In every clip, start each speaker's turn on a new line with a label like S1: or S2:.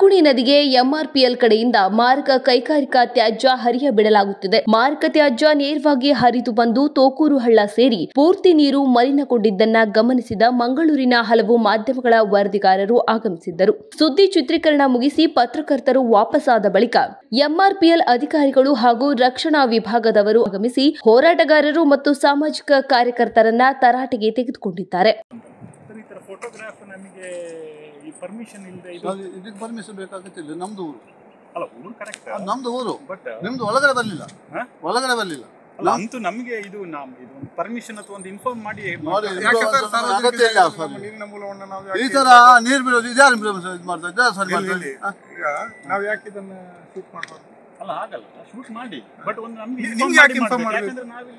S1: ರುಕ್ಮಿಣಿ ನದಿಗೆ ಎಂಆರ್ಪಿಎಲ್ ಕಡೆಯಿಂದ ಮಾರಕ ಕೈಗಾರಿಕಾ ತ್ಯಾಜ್ಯ ಹರಿಯ ಬಿಡಲಾಗುತ್ತಿದೆ. ಮಾರಕ ತ್ಯಾಜ್ಯ ನೇರವಾಗಿ ಹರಿದು ಬಂದು ತೋಕೂರು ಹಳ್ಳ ಸೇರಿ ಪೂರ್ತಿ ನೀರು ಮಲಿನಗೊಂಡಿದ್ದನ್ನ ಗಮನಿಸಿದ ಮಂಗಳೂರಿನ ಹಲವು ಮಾಧ್ಯಮಗಳ ವರದಿಗಾರರು ಆಗಮಿಸಿದ್ದರು. ಸುದ್ದಿ ಚಿತ್ರೀಕರಣ ಮುಗಿಸಿ ಪತ್ರಕರ್ತರು ವಾಪಸ್ಸಾದ ಬಳಿಕ ಎಂಆರ್ಪಿಎಲ್ ಅಧಿಕಾರಿಗಳು ಹಾಗೂ ರಕ್ಷಣಾ ವಿಭಾಗದವರು ಆಗಮಿಸಿ ಹೋರಾಟಗಾರರು ಮತ್ತು ಸಾಮಾಜಿಕ ಕಾರ್ಯಕರ್ತರನ್ನ ತರಾಟೆಗೆ ತೆಗೆದುಕೊಂಡಿದ್ದಾರೆ.
S2: ಪರ್ಮಿಷನ್ ಇಲ್ಲದೆ
S3: ಇದಕ್ಕೆ ಪರ್ಮಿಷನ್ ಬೇಕಾಗುತ್ತಿಲ್ಲ. ನಮ್ದು ಊರು
S2: ಅಲ್ಲ, ಊರು ಕರೆಕ್ಟ್,
S3: ನಮ್ದು ಊರು.
S2: ಬಟ್
S3: ನಿಮ್ದು ಒಳಗಡೆ ಬರಲಿಲ್ಲ, ಒಳಗಡೆ ಬರಲಿಲ್ಲ.
S2: ಅಂತೂ ನಮಗೆ ಇದು ಪರ್ಮಿಷನ್ ಅಥವಾ ಒಂದು ಇನ್ಫಾರ್ಮ್ ಮಾಡಿ
S3: ಅಗತ್ಯ ಇಲ್ಲ ಸರ್. ಈ ತರ ನೀರು ಬಿಡೋದು ಇದ್ಯಾರು ಇದು ಮಾಡ್ತಾ ಇದ್ದಾರೆ ಸರ್.
S4: ನಾವು ಯಾಕೆ ಇದನ್ನ ಶೂಟ್ ಮಾಡಬಾರ್ದು?
S2: ಅಲ್ಲ, ಆಗಲ್ಲ, ಶೂಟ್ ಮಾಡಿ, ಬಟ್ ಒಂದು
S4: ನಿಮ್ಗೆ ಯಾಕೆ ಇನ್ಫಾರ್ಮ್ ಮಾಡಬೇಕು?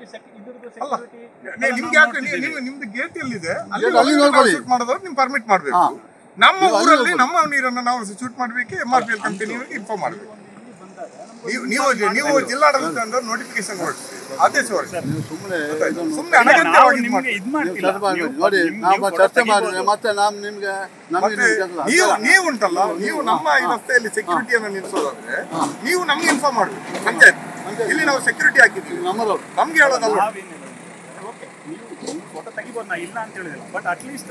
S4: ನಿಮ್ಗೆ ಯಾಕೆ ನಿಮ್ದು ಗೇಟ್ ಎಲ್ಲಿದೆ ಅಲ್ಲಿ ಶೂಟ್ ಮಾಡೋದವ್ರು ನಿಮ್ ಪರ್ಮಿಟ್ ಮಾಡಬೇಕು. ನಮ್ಮ ಊರಲ್ಲಿ ನಮ್ಮ ನೀರನ್ನು ನಾವು ಶೂಟ್ ಮಾಡಬೇಕು. ಎಂಆರ್ಪಿಎಲ್ ಕಂಪನಿಯವರಿಗೆ ಇನ್ಫಾರ್ಮ್ ಮಾಡಬೇಕು. ನೀವು ಜಿಲ್ಲಾಡಳಿತ ಅಂದ್ರೆ ನೋಟಿಫಿಕೇಶನ್ ಹೊರಡಿಸಿ, ಆದೇಶ ಹೊರಡಿಸಿ. ಸುಮ್ಮನೆ ಅನಗತ್ಯವಾಗಿ ನೀವು ಉಂಟಲ್ಲ, ನೀವು ನಮ್ಮ ಈ ರಸ್ತೆಯಲ್ಲಿ ಸೆಕ್ಯೂರಿಟಿಯನ್ನು ನಿಲ್ಲಿಸೋದಾದ್ರೆ ನೀವು ನಮ್ಗೆ ಇನ್ಫಾರ್ಮ್ ಮಾಡಬೇಕು. ಪಂಚಾಯತ್ ಇಲ್ಲಿ ನಾವು ಸೆಕ್ಯೂರಿಟಿ ಹಾಕಿದ್ವಿ, ನಮ್ಗೆ ಹೇಳೋದಲ್ಲ.
S2: ಫೋಟೋ ತೆಗಿಬೋದು, ನಾ ಇಲ್ಲ ಅಂತ ಹೇಳಿದಿಲ್ಲ, ಬಟ್ ಅಟ್ಲೀಸ್ಟ್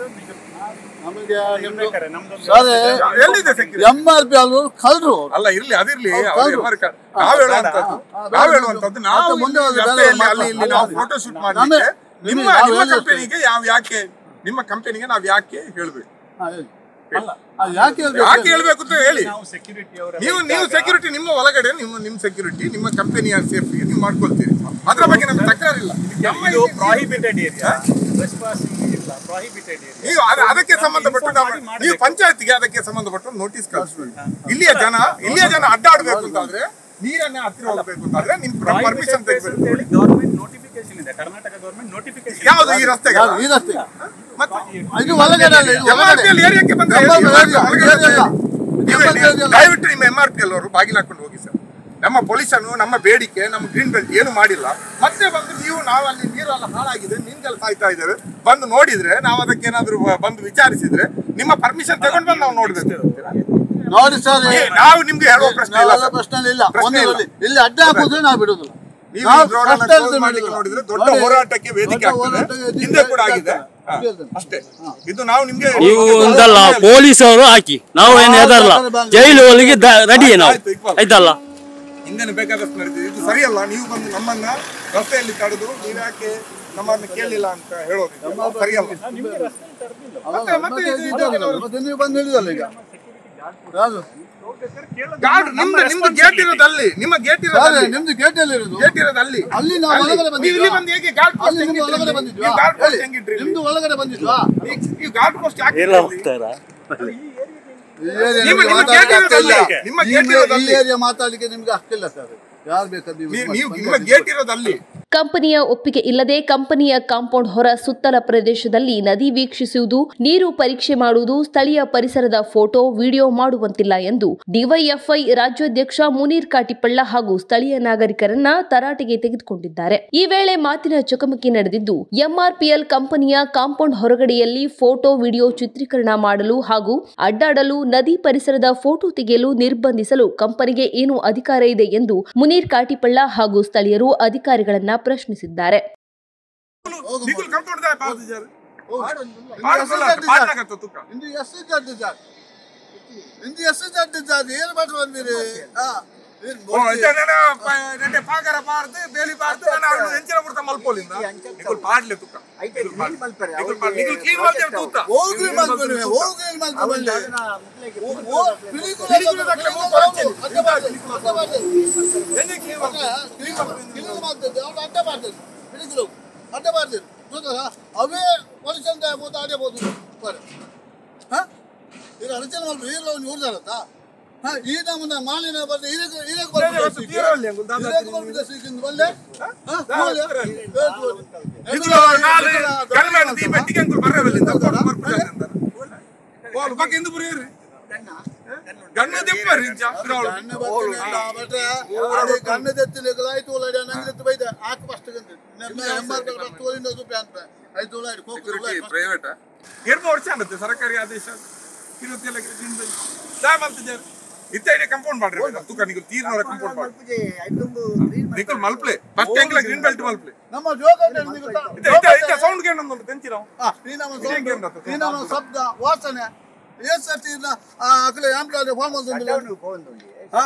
S3: ಎಂಆರ್ಪಿಎಲ್ ಕಲ್ರು
S4: ಅಲ್ಲ, ಇರ್ಲಿ, ಅದಿರ್ಲಿ. ನಾವ್ ಹೇಳುವಂತದ್ದು ನಾವು ಫೋಟೋ ಶೂಟ್ ಮಾಡಿ ನಿಮ್ಮ ಕಂಪನಿಗೆ ಯಾಕೆ ನಿಮ್ಮ ಕಂಪನಿಗೆ ನಾವ್ ಯಾಕೆ ಹೇಳ್ಬೇಕು? ಯಾಕೆ ಹೇಳ್ಬೇಕು ಅಂತ ಹೇಳಿ. ನೀವು ಸೆಕ್ಯೂರಿಟಿ ನಿಮ್ಮ ಒಳಗಡೆ ನಿಮ್ಮ ಸೆಕ್ಯೂರಿಟಿ ನಿಮ್ಮ ಕಂಪನಿಯ ಸೇಫ್ಟಿಗೆ ನೀವು ಮಾಡ್ಕೊಳ್ತೀರಿ. ಅದ್ರ ಬಗ್ಗೆ ನಮ್ಗೆ ತಕರಾರಿಲ್ಲ. ನೀವು ಅದಕ್ಕೆ ಸಂಬಂಧಪಟ್ಟು ನೀವು ಪಂಚಾಯತ್ಗೆ ಅದಕ್ಕೆ ಸಂಬಂಧಪಟ್ಟು ನೋಟಿಸ್ ಕಳಿಸ್ಬೇಕು. ಇಲ್ಲಿಯ ಜನ ಅಡ್ಡಾಡ್ಬೇಕು ಅಂತಾದ್ರೆ, ನೀರನ್ನೇ ಹತ್ತಿರ ಹೋಗ್ಬೇಕು ಅಂತಾದ್ರೆ ನಿಮ್ ಪರ್ಮಿಷನ್ ತೆಗೆಬೇಕು.
S2: ಗವರ್ಮೆಂಟ್ ನೋಟಿಫಿಕೇಶನ್ ಇದೆ, ಕರ್ನಾಟಕ ಗವರ್ಮೆಂಟ್ ನೋಟಿಫಿಕೇಶನ್.
S4: ಯಾವುದು ಈ ರಸ್ತೆಗೆ? ದಯವಿಟ್ಟು ನಿಮ್ಮ ಎಂಆರ್ಪಿಎಲ್ ಅವರು ಬಾಗಿಲು ಹಾಕೊಂಡು ಹೋಗಿ ಸರ್. ನಮ್ಮ ಪೊಲೀಸನ್ನು ನಮ್ಮ ಬೇಡಿಕೆ, ನಮ್ಮ ಗ್ರೀನ್ ಬೆಲ್ಟ್ ಏನು ಮಾಡಿಲ್ಲ. ಮತ್ತೆ ಬಂದು ನಾವು ಅಲ್ಲಿ ನೀರೆಲ್ಲ ಹಾಳಾಗಿದೆ, ಮೀನುಗಳು ಸಾಯ್ತಾ ಇದ್ದೇವೆ ಬಂದು ನೋಡಿದ್ರೆ, ನಾವು ಅದಕ್ಕೆ ಏನಾದ್ರು ಬಂದು ವಿಚಾರಿಸಿದ್ರೆ ನಿಮ್ಮ ಪರ್ಮಿಷನ್ ತಗೊಂಡು ಬಂದು ನಾವು ನೋಡ್ಬೇಕು.
S3: ನೋಡಿ ಸರ್,
S4: ನಾವು ನಿಮ್ಗೆ ಹೇಳುವ ಪ್ರಶ್ನೆ
S3: ಇಲ್ಲ. ಇಲ್ಲಿ ಅಡ್ಡ ಹಾಕುದ್ರೆ ನಾವು ಬಿಡುದಿಲ್ಲ.
S4: ನೋಡಿದ್ರೆ ದೊಡ್ಡ ಹೋರಾಟಕ್ಕೆ ವೇದಿಕೆ ಆಗ್ತದೆ, ಹಿಂದೆ ಕೂಡ ಆಗಿದೆ ಅಷ್ಟೇ. ಇದು ನಾವು ನಿಮ್ಗೆ
S5: ಅಂತಲ್ಲ, ಪೊಲೀಸ್ ಅವರು ಹಾಕಿ ನಾವು ಏನು ಹೆದರಲ್ಲ, ಜೈಲು ಒಳಗೆ ರೆಡಿ ನಾವು ಆಯ್ತಲ್ಲ.
S4: ಹಿಂದೆ ಬೇಕಾದಷ್ಟು ನಡೆದಿದೆ, ಇದು ಸರಿಯಲ್ಲ. ನೀವು ಬಂದು ನಮ್ಮನ್ನ ರಸ್ತೆಯಲ್ಲಿ ತಡೆದು ನೀವು ಯಾಕೆ ನಮ್ಮನ್ನು ಕೇಳಲಿಲ್ಲ ಅಂತ ಹೇಳೋದು ಸರಿಯಲ್ಲ. ನಿಮ್ದು ಗೇಟ್ ಇರೋದಲ್ಲಿ, ನಿಮ್ಮ ಗೇಟ್ ಇರೋದಲ್ಲಿ,
S3: ನಿಮ್ದು ಗೇಟ್ ಎಲ್ಲಿ ಇರೋದು?
S4: ಗೇಟ್ ಇರೋದಲ್ಲಿ
S3: ಅಲ್ಲಿ ನಾವು ಒಳಗಡೆ ಬಂದಿದ್ವಿ.
S4: ಗಾರ್ಡ್ ಪೋಸ್ಟ್ ಹೆಂಗಿಟ್ರಿ?
S3: ನಿಮ್ದು ಒಳಗಡೆ ಬಂದಿದ್ವಾ?
S4: ನೀವು ಗಾರ್ಡ್ ಪೋಸ್ಟ್ ಯಾಕೆ
S3: ಮಾತಾಡ್ಲಿಕ್ಕೆ ನಿಮ್ಗೆ ಹಕ್ಕಿಲ್ಲ ಸರ್. ಯಾರು ಬೇಕಾದ್ರೆ
S4: ನಿಮ್ಮ ಗೇಟ್ ಇರೋದಲ್ಲಿ.
S1: ಕಂಪನಿಯ ಒಪ್ಪಿಗೆ ಇಲ್ಲದೆ ಕಂಪನಿಯ ಕಾಂಪೌಂಡ್ ಹೊರ ಸುತ್ತಲ ಪ್ರದೇಶದಲ್ಲಿ ನದಿ ವೀಕ್ಷಿಸುವುದು, ನೀರು ಪರೀಕ್ಷೆ ಮಾಡುವುದು, ಸ್ಥಳೀಯ ಪರಿಸರದ ಫೋಟೋ, ವಿಡಿಯೋ ಮಾಡುವಂತಿಲ್ಲ ಎಂದು ಡಿವೈಎಫ್ಐ ರಾಜ್ಯಾಧ್ಯಕ್ಷ ಮುನೀರ್ ಕಾಟಿಪಳ್ಳ ಹಾಗೂ ಸ್ಥಳೀಯ ನಾಗರಿಕರನ್ನ ತರಾಟೆಗೆ ತೆಗೆದುಕೊಂಡಿದ್ದಾರೆ. ಈ ವೇಳೆ ಮಾತಿನ ಚಕಮಕಿ ನಡೆದಿದ್ದು, ಎಂಆರ್ಪಿಎಲ್ ಕಂಪನಿಯ ಕಾಂಪೌಂಡ್ ಹೊರಗಡೆಯಲ್ಲಿ ಫೋಟೋ, ವಿಡಿಯೋ ಚಿತ್ರೀಕರಣ ಮಾಡಲು ಹಾಗೂ ಅಡ್ಡಾಡಲು, ನದಿ ಪರಿಸರದ ಫೋಟೋ ತೆಗೆಯಲು ನಿರ್ಬಂಧಿಸಲು ಕಂಪನಿಗೆ ಏನು ಅಧಿಕಾರ ಇದೆ ಎಂದು ಮುನೀರ್ ಕಾಟಿಪಳ್ಳ ಹಾಗೂ ಸ್ಥಳೀಯರು ಅಧಿಕಾರಿಗಳನ್ನ ಪ್ರಶ್ನಿಸಿದ್ದಾರೆ.
S3: ಅವೇ ಪೊಲೀಸಂತ ಆಡಬಹುದು. ಈಗ ಅಡಚಣೆ ಮಾಡಿ ನೋಡ್ದಾರತ್ತ ಈ ನಮ್ಮನ್ನ ಮಾಲಿನ ಬಂದು
S4: ಸರ್ಕಾರಿ ಆದೇಶ ಇತ್ತೆ ಕಂಪೌಂಡ್ ಮಾಡ್ರಿ ತುಕ ನಿಗಲ್ ತೀರ್ನವರ ಕಂಪೌಂಡ್ ಮಾಡಿ ನಿಗಲ್ ಮಲ್ಪ್ಲೆ ಫಸ್ಟ್ ಎಂಗ್ಲ ಗ್ರೀನ್ ಬೆಲ್ಟ್ ಮಲ್ಪ್ಲೆ
S3: ನಮ್ಮ ಜೋಗ
S4: ಇತ್ತೆ ಸೌಂಡ್ ಗೆ ನಮ್ಮದು ತೆಂಚಿರಾವ್
S3: ಈ ನಮ್ಮ ಶಬ್ದ ವಾಸನೆ ಏಸತಿನ ಅಕಲೆ ಆಂಪ್ಲಾಡೆ ಫೋನ್ ಮಾಡ್ತಿಲ್ಲ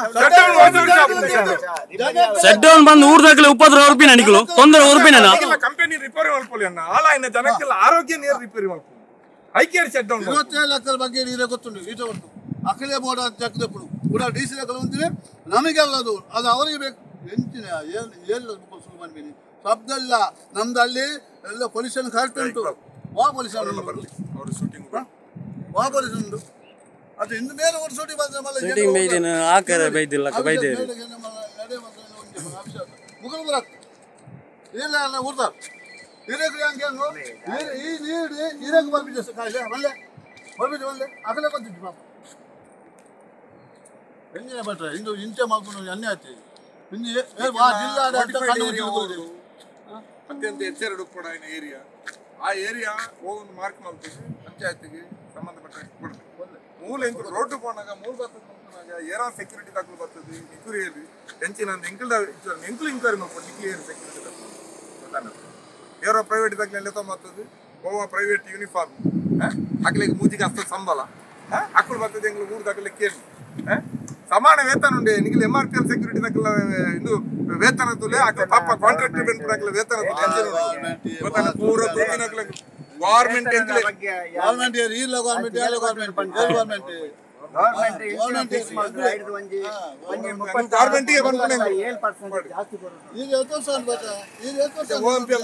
S5: ಸೆಟ್ ಡೌನ್ ಬಂದು ಊರ್ದಾಗಲೇ ₹30 ನನಿಗಳು ತೊಂದರೆ
S4: ಕಂಪನಿ ರಿಪೇರಿ ಮಾಡ್ಕೊಳ್ಳಿ ಅಣ್ಣ ಆಲಾಯಿನ ಜನಕ್ಕೆಲ್ಲ ಆರೋಗ್ಯ ನೀರು ರಿಪೇರಿ ಮಾಡ್ಕೊಳ್ಳಿ ಐಕ್ಯರ್ ಸೆಟ್ ಡೌನ್
S3: 27 ಲಕ್ಷದ ಬಗ್ಗೆ ನೀರೇ ಗೊತ್ತುಂಟು ಈಟ ಉಂಟು ಅಕಲೆ ಬೋರ್ಡ್ ಚಕ್ರಪುಡು ಕೂಡ ಡಿಸಿ ಲೆಕ್ಕಲು ಅಂತೀವಿ ನಮಗೆಲ್ಲ ಅದು ಅವರಿಗೆ ಬೇಕು ಎಂಚಿನ ಏನು ಶುರು ಮಾಡ್ತೀನಿ ಶಬ್ದ ಇಲ್ಲ ನಮ್ದು ಅಲ್ಲಿ ಎಲ್ಲ ಪೊಲ್ಯೂಷನ್ ಕರೆಕ್ಟ್ ಉಂಟು ವಾ ಪೊಲ್ಯೂಷನ್
S4: ಅವರು ಶೂಟಿಂಗ್
S3: ವಾ ಪೊಲ್ಯೂಷನ್ ಉಂಟು ಅದು ಇನ್ನು ಬೇರೆ ಒಂದು ಶೂಟಿಂಗ್
S5: ಶೂಟಿಂಗ್ ಬೈದಿನ ಆಕರ ಬೈದಿಲ್ಲ ಬೈದೇರಿ
S3: ಮುಗಿದು ಬರತ್ತೆ ಇಲ್ಲ ಊರ್ತಾರೆ ಹಿರೇಕ್ರಿ ಹಂಗೆ ಈ ನೀಡಿ ಹಿರೇಕ್ ಬರ್ಬಿಟ್ಟು ಕಾಯಿಲೆ ಒಳ್ಳೆ ಬರ್ಬಿಟ್ಟು ಒಳ್ಳೆ ಅಗಲೇ ಬಂದಿದ್ದು ಪಾಪ ಹೆಂಗೆ ಬಟ್ರೆ ಇಂದು ಇಂಚೆ ಮಾಡ್ಕೊಂಡು ಅನ್ಯ ಆಗ್ತದೆ ಇನ್ನು ಜಿಲ್ಲಾಡಳಿತ
S4: ಅತ್ಯಂತ ಎಚ್ಚರ ಕೂಡ ಏರಿಯಾ ಆ ಏರಿಯಾ ಹೋಗೊಂದು ಮಾರ್ಕ್ ಮಾಡ್ತೀವಿ ಪಂಚಾಯತಿಗೆ ಸಂಬಂಧಪಟ್ಟ ಕೊಡ್ತೀವಿ ಮೂಲ ಎಂಕುಲು ರೋಡ್ ಪೋನಾಗ ಮೂಲ ಬರ್ತದೆ ಏರಾ ಸೆಕ್ಯೂರಿಟಿ ದಾಖಲು ಬರ್ತದೆ ನಿಕುರಿಯಲ್ಲಿ ಹೆಂಚಿನ ಎಂಕುಲು ಇಂಕ್ವೈರಿ ಮಾಡ್ಕೊಂಡು ನಿಕ್ಲಿಯರ್ ಸೆಕ್ಯೂರಿಟಿ ದಾಖಲು ಏರೋ ಪ್ರೈವೇಟ್ ದಾಖಲೆ ತೊಂಬರ್ತದೆ ಗೋವಾ ಪ್ರೈವೇಟ್ ಯೂನಿಫಾರ್ಮ್ ಅಕ್ಲಿಗೆ ಮೂಜಿಗೆ ಅಷ್ಟು ಸಂಬಳ ಅಕ್ಕಳು ಬರ್ತದೆ ಎಂಗ್ಳು ಮೂರು ದಾಖಲೆ ಕೇಳಿ ಸಮಾನ ವೇತನ ಉಂಡೆ ನಿಖಿಲ್ MRPL ಸೆಕ್ಯೂರಿಟಿ ದಾಖಲ ಇದು ವೇತನ ತುಲೆ ಅಕ್ಕ ಪಾಪ ಕಾಂಟ್ರಾಕ್ಟರ್ ಬೆನ್ ದಾಖಲೆ ವೇತನ ತುಲೆ ಪೂರ ತುಳಿನಕ್ಲೆ ಗವರ್ನಮೆಂಟ್ ಎಂಕ್ಲೆ
S3: ಗವರ್ನಮೆಂಟ್ ಇಲ್ಲ ಗವರ್ನಮೆಂಟ್
S4: ಗವರ್ನಮೆಂಟಿಗೆ ಬಂದ್ಕೊಂಡೆ
S3: ಈಗ 7% ಬಟ ಈಗ 7%
S4: OMPL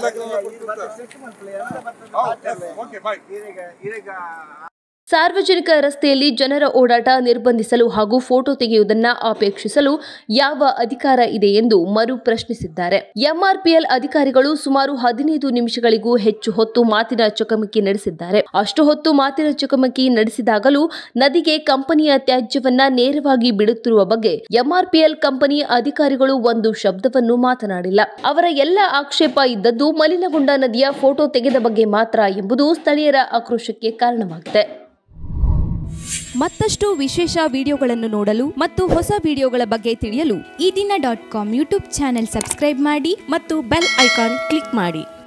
S4: ಓಕೆ ಬಾಯ್
S1: ಸಾರ್ವಜನಿಕ ರಸ್ತೆಯಲ್ಲಿ ಜನರ ಓಡಾಟ ನಿರ್ಬಂಧಿಸಲು ಹಾಗೂ ಫೋಟೋ ತೆಗೆಯುವುದನ್ನು ಅಪೇಕ್ಷಿಸಲು ಯಾವ ಅಧಿಕಾರ ಇದೆ ಎಂದು ಮರು ಪ್ರಶ್ನಿಸಿದ್ದಾರೆ. MRPL ಅಧಿಕಾರಿಗಳು ಸುಮಾರು 15 ನಿಮಿಷಗಳಿಗೂ ಹೆಚ್ಚು ಹೊತ್ತು ಮಾತಿನ ಚಕಮಕಿ ನಡೆಸಿದ್ದಾರೆ. ಅಷ್ಟು ಹೊತ್ತು ಮಾತಿನ ಚಕಮಕಿ ನಡೆಸಿದಾಗಲೂ ನದಿಗೆ ಕಂಪನಿಯ ತ್ಯಾಜ್ಯವನ್ನ ನೇರವಾಗಿ ಬಿಡುತ್ತಿರುವ ಬಗ್ಗೆ MRPL ಕಂಪನಿ ಅಧಿಕಾರಿಗಳು ಒಂದು ಶಬ್ದವನ್ನು ಮಾತನಾಡಿಲ್ಲ. ಅವರ ಎಲ್ಲ ಆಕ್ಷೇಪ ಇದ್ದದ್ದು ಮಲಿನಗೊಂಡ ನದಿಯ ಫೋಟೋ ತೆಗೆದ ಬಗ್ಗೆ ಮಾತ್ರ ಎಂಬುದು ಸ್ಥಳೀಯರ ಆಕ್ರೋಶಕ್ಕೆ ಕಾರಣವಾಗಿದೆ.
S6: ಮತ್ತಷ್ಟು ವಿಶೇಷ ವಿಡಿಯೋಗಳನ್ನು ನೋಡಲು ಮತ್ತು ಹೊಸ ವಿಡಿಯೋಗಳ ಬಗ್ಗೆ ತಿಳಿಯಲು ಈ ದಿನ .com ಯೂಟ್ಯೂಬ್ ಚಾನೆಲ್ ಸಬ್ಸ್ಕ್ರೈಬ್ ಮಾಡಿ ಮತ್ತು ಬೆಲ್ ಐಕಾನ್ ಕ್ಲಿಕ್ ಮಾಡಿ.